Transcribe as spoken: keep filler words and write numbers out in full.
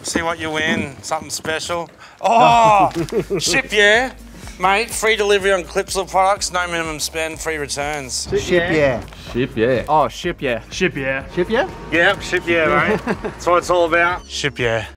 See what you win. Something special. Oh, ship yeah. Mate, free delivery on Clipsal products, no minimum spend, free returns. Ship yeah. Ship yeah. Oh, ship yeah. Ship yeah. Ship yeah? Yep, ship yeah, mate. That's what it's all about. Ship yeah.